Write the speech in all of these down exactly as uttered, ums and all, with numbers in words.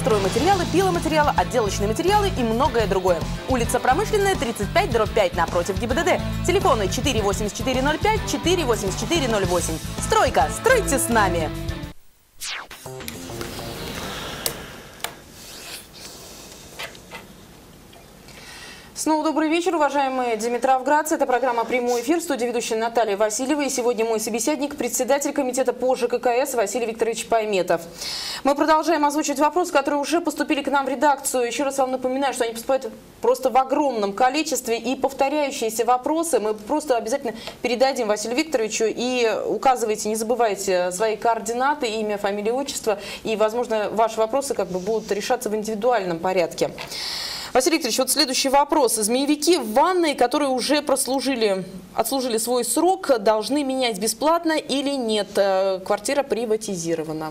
стройматериалы, пиломатериалы, отделочные материалы и многое другое. Улица Промышленная, тридцать пять, дробь пять, напротив ГИБДД. Телефоны четыре восемьдесят четыре ноль пять, четыре восемьдесят четыре ноль восемь. Стройка. Стройте с нами! Снова добрый вечер, уважаемые димитровградцы. Это программа «Прямой эфир». В студии ведущая Наталья Васильева. И сегодня мой собеседник, председатель комитета по ЖКХС Василий Викторович Пайметов. Мы продолжаем озвучивать вопросы, которые уже поступили к нам в редакцию. Еще раз вам напоминаю, что они поступают просто в огромном количестве. И повторяющиеся вопросы мы просто обязательно передадим Василию Викторовичу. И указывайте, не забывайте свои координаты, имя, фамилия, отчество. И, возможно, ваши вопросы как бы будут решаться в индивидуальном порядке. Василий Викторович, вот следующий вопрос. Змеевики в ванной, которые уже прослужили, отслужили свой срок, должны менять бесплатно или нет? Квартира приватизирована.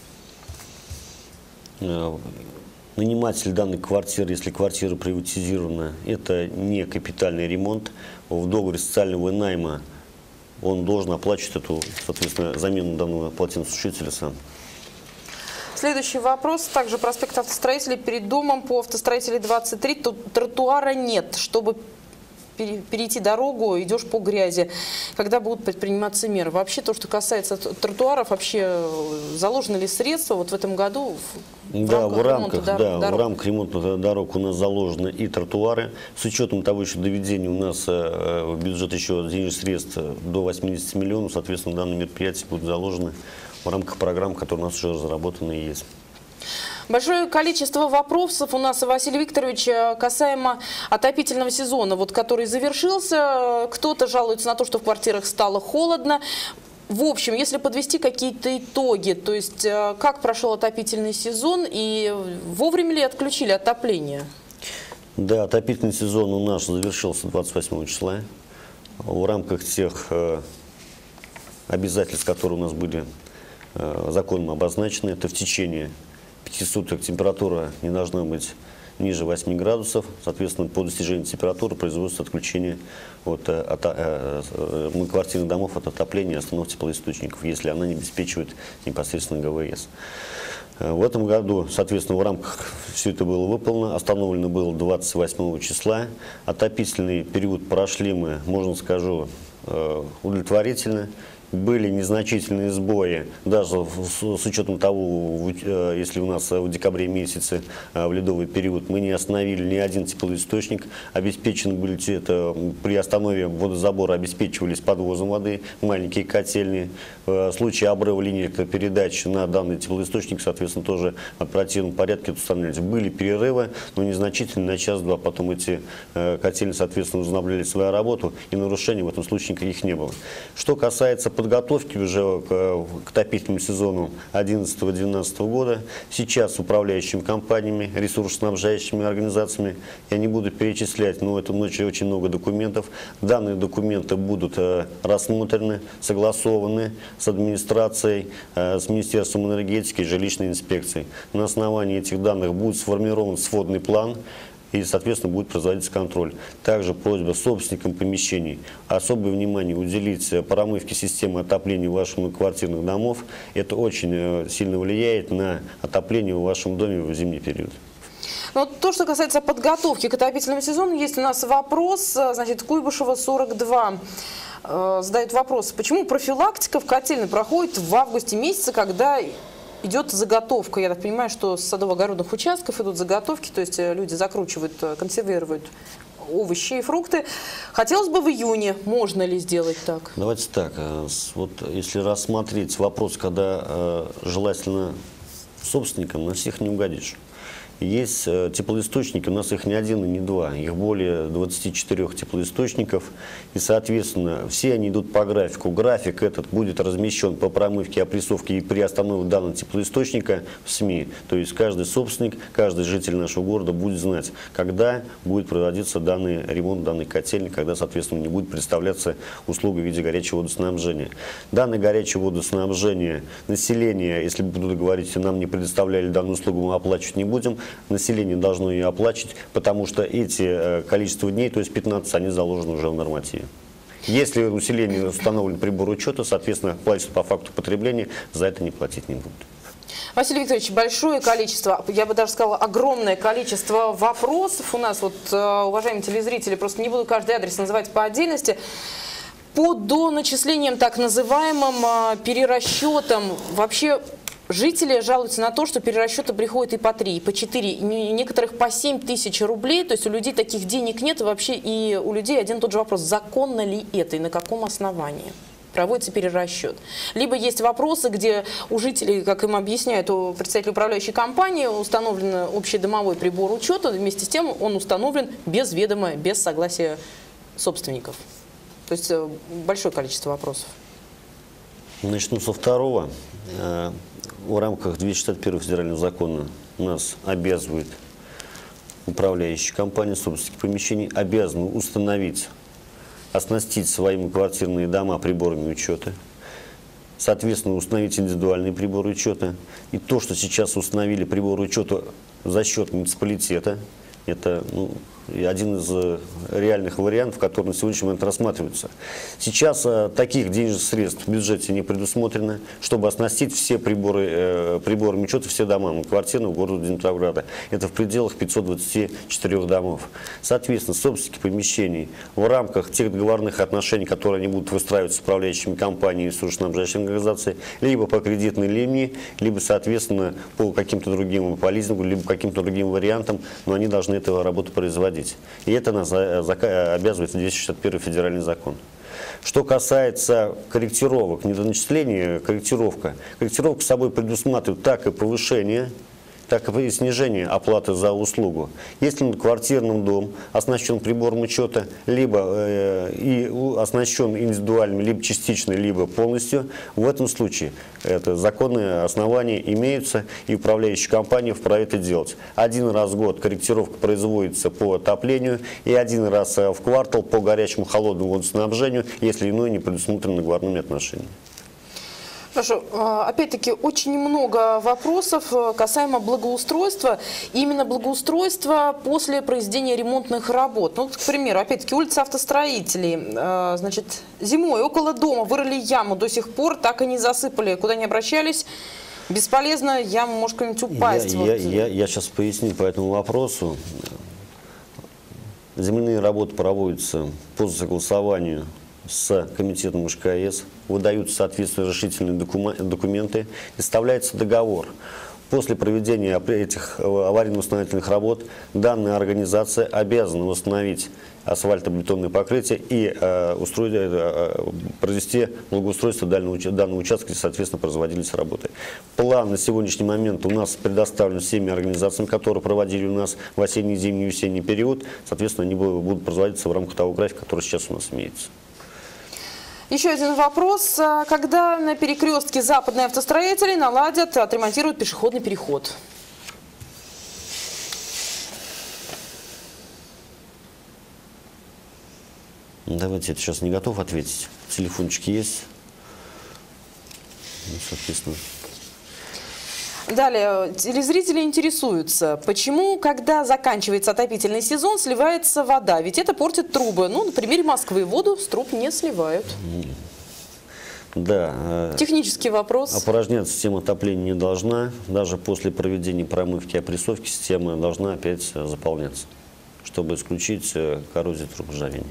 Наниматель данной квартиры, если квартира приватизирована, это не капитальный ремонт. В договоре социального найма он должен оплачивать эту, соответственно, замену данного полотенцесушителя сам. Следующий вопрос. Также проспект Автостроителей перед домом по Автостроителей двадцать три. Тут тротуара нет. Чтобы перейти дорогу, идешь по грязи. Когда будут предприниматься меры? Вообще, то, что касается тротуаров, вообще заложены ли средства вот в этом году? В да, рамках в рамках, дорог, да, дорог? в рамках ремонта дорог у нас заложены и тротуары. С учетом того, что доведения у нас в бюджет еще денежных средств до восьмидесяти миллионов, соответственно, данные мероприятия будут заложены в рамках программ, которые у нас уже разработаны и есть. Большое количество вопросов у нас, Василий Викторович, касаемо отопительного сезона, вот, который завершился. Кто-то жалуется на то, что в квартирах стало холодно. В общем, если подвести какие-то итоги, то есть как прошел отопительный сезон и вовремя ли отключили отопление? Да, отопительный сезон у нас завершился двадцать восьмого числа. В рамках тех обязательств, которые у нас были законом обозначены, это в течение пяти суток температура не должна быть ниже восьми градусов. Соответственно, по достижению температуры производится отключение от, от, от многоквартирных домов от отопления и остановки теплоисточников, если она не обеспечивает непосредственно ГВС. В этом году, соответственно, в рамках все это было выполнено. Остановлено было двадцать восьмого числа. Отопительный период прошли мы, можно скажу, удовлетворительно. Были незначительные сбои, даже с учетом того, если у нас в декабре месяце в ледовый период мы не остановили ни один теплоисточник, обеспечены были это, при останове водозабора обеспечивались подвозом воды, маленькие котельные. В случае обрыва линии электропередач на данный теплоисточник, соответственно, тоже в оперативном порядке устанавливались. Были перерывы, но незначительные, на час-два. Потом эти котельные, соответственно, возобновляли свою работу, и нарушений в этом случае никаких не было. Что касается подготовки уже к, к отопительному сезону две тысячи одиннадцатого-две тысячи двенадцатого года. Сейчас управляющими компаниями, ресурсоснабжающими организациями, я не буду перечислять, но это очень, очень много документов. Данные документы будут э, рассмотрены, согласованы с администрацией, э, с Министерством энергетики и жилищной инспекцией. На основании этих данных будет сформирован сводный план, и, соответственно, будет производиться контроль. Также просьба собственникам помещений особое внимание уделить промывке системы отопления ваших многоквартирных домов. Это очень сильно влияет на отопление в вашем доме в зимний период. Но то, что касается подготовки к отопительному сезону, есть у нас вопрос, значит, Куйбышева сорок два. Задает вопрос, почему профилактика в котельной проходит в августе месяце, когда идет заготовка. Я так понимаю, что с садово-огородных участков идут заготовки, то есть люди закручивают, консервируют овощи и фрукты. Хотелось бы в июне. Можно ли сделать так? Давайте так. Вот если рассмотреть вопрос, когда э, желательно собственникам, на всех не угодишь. Есть теплоисточники, у нас их не один и не два, их более двадцати четырёх теплоисточников. И, соответственно, все они идут по графику. График этот будет размещен по промывке, опрессовке и при остановке данного теплоисточника в СМИ. То есть каждый собственник, каждый житель нашего города будет знать, когда будет проводиться данный ремонт данной котельни, когда, соответственно, не будет представляться услуга в виде горячего водоснабжения. Данное горячее водоснабжение население, если буду говорить, нам не предоставляли данную услугу, мы оплачивать не будем. Население должно ее оплачивать, потому что эти количество дней, то есть пятнадцать, они заложены уже в нормативе. Если у населения установлен прибор учета, соответственно, платят по факту потребления, за это не платить не будут. Василий Викторович, большое количество, я бы даже сказала, огромное количество вопросов у нас. Вот, уважаемые телезрители, просто не буду каждый адрес называть по отдельности. По доначислениям, так называемым перерасчетам, вообще жители жалуются на то, что перерасчеты приходят и по три, и по четыре, и некоторых по семь тысяч рублей. То есть у людей таких денег нет. И вообще и у людей один и тот же вопрос, законно ли это и на каком основании проводится перерасчет. Либо есть вопросы, где у жителей, как им объясняют у представителей управляющей компании, установлен общедомовой прибор учета, вместе с тем он установлен без ведома, без согласия собственников. То есть большое количество вопросов. Начну со второго. В рамках двести шестьдесят первого федерального закона нас обязывает управляющая компания, собственники помещений, обязаны установить, оснастить свои квартирные дома приборами учета, соответственно, установить индивидуальные приборы учета. И то, что сейчас установили приборы учета за счет муниципалитета, это ну, один из реальных вариантов, которые на сегодняшний момент рассматриваются. Сейчас а, таких денежных средств в бюджете не предусмотрено, чтобы оснастить все приборы, э, приборами учета, все дома квартирного города Димитровграда. Это в пределах пятисот двадцати четырёх домов. Соответственно, собственники помещений в рамках тех договорных отношений, которые они будут выстраивать с управляющими компаниями и служебно-снабжающими организациями, либо по кредитной линии, либо, соответственно, по каким-то другим, по лизингу, либо каким-то другим вариантам, но они должны эту работу производить. И это нас обязывает двести шестьдесят первый федеральный закон. Что касается корректировок, недоначисления, корректировка. Корректировка собой предусматривает так и повышение, так и снижение оплаты за услугу. Если над квартирным домом оснащен прибором учета, либо э, и оснащен индивидуальным, либо частично, либо полностью, в этом случае это законные основания имеются, и управляющая компания вправе это делать. Один раз в год корректировка производится по отоплению, и один раз в квартал по горячему холодному водоснабжению, если иное не предусмотрено договорными отношениями. Хорошо. Опять-таки, очень много вопросов касаемо благоустройства. Именно благоустройства после произведения ремонтных работ. Ну, к примеру, опять-таки, улица Автостроителей. Значит, зимой около дома вырыли яму, до сих пор так и не засыпали. Куда не обращались, бесполезно, яма может как-нибудь упасть. Я, вот. я, я, я сейчас поясню по этому вопросу. Земляные работы проводятся по согласованию с комитетом МШКС, выдаются соответствующие разрешительные документы, и составляется договор. После проведения этих аварийно-восстановительных работ данная организация обязана восстановить асфальтобетонное покрытие и э, устроить, э, провести благоустройство данного, данного участка, где, соответственно, производились работы. План на сегодняшний момент у нас предоставлен всеми организациями, которые проводили у нас в осенний, зимний и весенний период. Соответственно, они будут производиться в рамках того графика, который сейчас у нас имеется. Еще один вопрос. Когда на перекрестке Западные Автостроители наладят, отремонтируют пешеходный переход? Давайте, я сейчас не готов ответить. Телефончики есть. Ну, соответственно. Далее, телезрители интересуются, почему, когда заканчивается отопительный сезон, сливается вода? Ведь это портит трубы. Ну, на примере Москвы воду с труб не сливают. Да. Технический вопрос. Опорожняться система отопления не должна. Даже после проведения промывки и опрессовки система должна опять заполняться, чтобы исключить коррозию труб ржавения.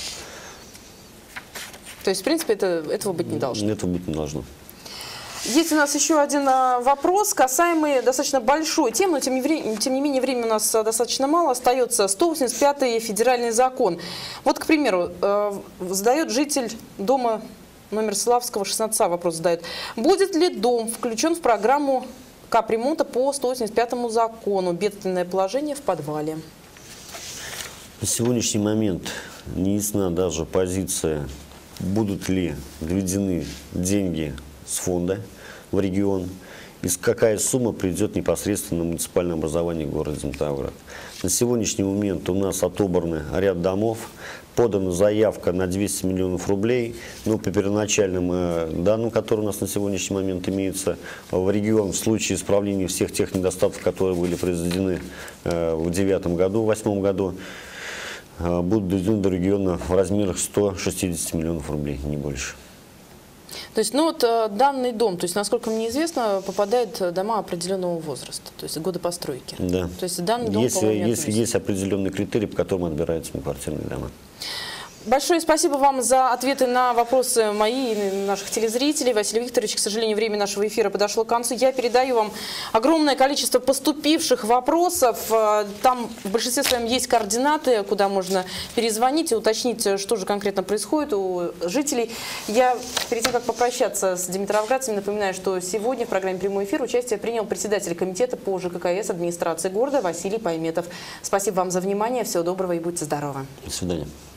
То есть, в принципе, это, этого быть не должно? Этого быть не должно. Есть у нас еще один вопрос, касаемый достаточно большой темы, но тем не, вре- тем не менее времени у нас достаточно мало остается. сто восемьдесят пятый федеральный закон. Вот, к примеру, задает житель дома номер Славского, шестнадцать А, вопрос задает. Будет ли дом включен в программу капремонта по сто восемьдесят пятому закону? Бедственное положение в подвале. На сегодняшний момент не ясна даже позиция, будут ли доведены деньги с фонда в регион, и какая сумма придет непосредственно на муниципальное образование города Димитровград. На сегодняшний момент у нас отобраны ряд домов, подана заявка на двести миллионов рублей, но по первоначальным э, данным, которые у нас на сегодняшний момент имеются, в регион в случае исправления всех тех недостатков, которые были произведены э, в девятом году, в восьмом году, э, будут доведены до региона в размерах ста шестидесяти миллионов рублей, не больше. То есть, ну вот э, данный дом, то есть, насколько мне известно, попадает в дома определенного возраста, то есть года постройки. Да. То есть данный дом, Есть, по-моему, не есть, относится. есть определенные критерии, по которым отбираются многоквартирные дома. Большое спасибо вам за ответы на вопросы мои и наших телезрителей. Василий Викторович, к сожалению, время нашего эфира подошло к концу. Я передаю вам огромное количество поступивших вопросов. Там в большинстве своем есть координаты, куда можно перезвонить и уточнить, что же конкретно происходит у жителей. Я перед тем, как попрощаться с димитровградцами, напоминаю, что сегодня в программе «Прямой эфир» участие принял председатель комитета по ЖКХС администрации города Василий Пайметов. Спасибо вам за внимание, всего доброго и будьте здоровы. До свидания.